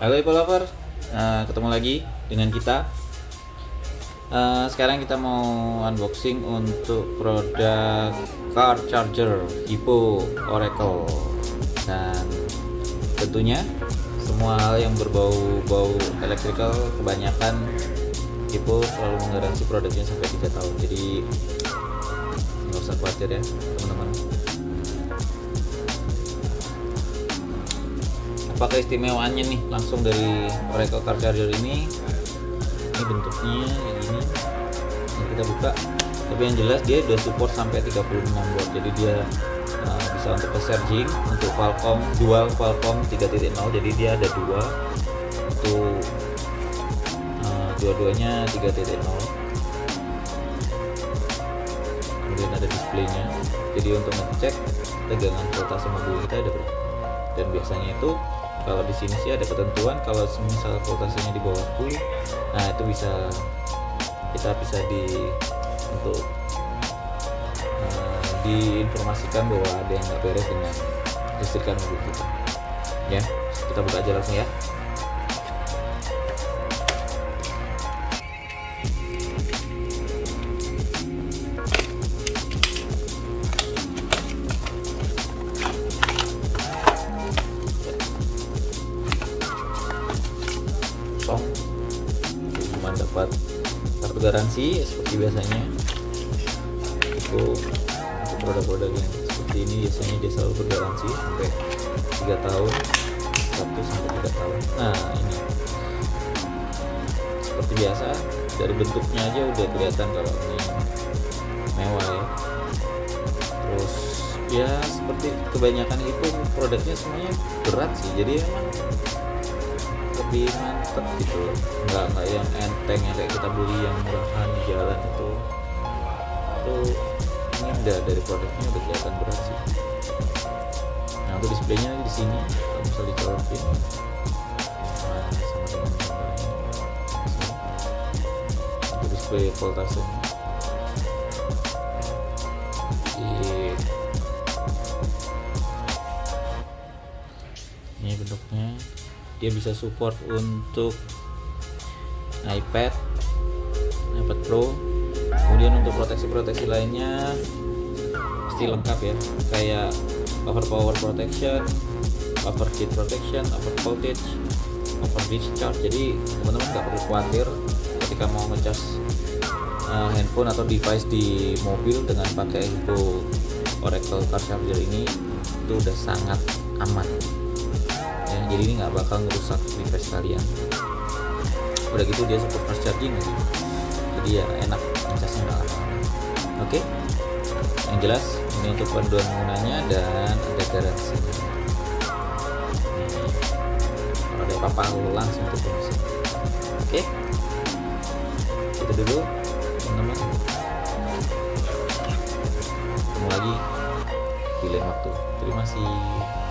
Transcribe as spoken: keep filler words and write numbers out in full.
Halo Apple Lover, uh, ketemu lagi dengan kita. Uh, sekarang kita mau unboxing untuk produk car charger Hippo Oracle, dan tentunya semua hal yang berbau-bau electrical kebanyakan Hippo selalu menggaransi produknya sampai tiga tahun. Jadi nggak usah khawatir ya teman-teman. Apa keistimewaannya nih langsung dari Oracle car charger ini? Ini bentuknya kayak gini. Ini kita buka. Tapi yang jelas dia udah support sampai tiga puluh enam watt. Jadi dia uh, bisa untuk fast charging, untuk Qualcomm dual Qualcomm tiga titik nol. Jadi dia ada dua. Untuk uh, dua-duanya tiga titik nol. Kemudian ada displaynya. Jadi untuk ngecek tegangan voltase mobil kita ada berapa. Dan biasanya itu kalau di sini sih ada ketentuan, kalau misal voltasenya di bawah sepuluh, nah itu bisa kita bisa di untuk uh, diinformasikan bahwa ada yang nggak beres dengan listrikan mobil kita. Ya, kita buka aja langsung ya. Cuma dapat kartu garansi seperti biasanya. Itu untuk produk-produk yang seperti ini biasanya dia selalu bergaransi sampai tiga tahun, satu sampai tiga tahun. Nah ini seperti biasa, dari bentuknya aja udah kelihatan kalau ini mewah ya. Terus ya seperti kebanyakan itu produknya semuanya berat sih, jadi emang lebih mantep gitu loh, nggak nggak yang enteng yang kayak kita beli yang murahan di jalan itu. Itu ini udah dari produknya udah kelihatan berat sih. Nah untuk displaynya di sini kalau bisa dicolokin, nah, sama dengan gambarnya. Untuk display voltasenya. Ini bentuknya. Dia bisa support untuk iPad, iPad Pro. Kemudian untuk proteksi-proteksi lainnya pasti lengkap ya, kayak over power protection, over heat protection, over voltage, over discharge. Jadi teman-teman nggak perlu khawatir ketika mau ngecas uh, handphone atau device di mobil dengan pakai Hippo Oracle car charger ini, itu udah sangat aman. Ya, jadi ini nggak bakal ngerusak device kalian. Udah gitu dia support fast charging lagi, jadi ya enak ngecasnya nggak lama-lama. Oke, yang jelas ini untuk panduan penggunanya dan ada garansi. Kalau ada apa-apa langsung ke sini. Oke, itu dulu teman-teman. Ketemu lagi di lain waktu. Terima kasih.